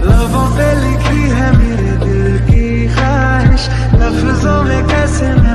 लबों पे लिखी है मेरे दिल की ख्वाहिश, लफ्जों में कैसे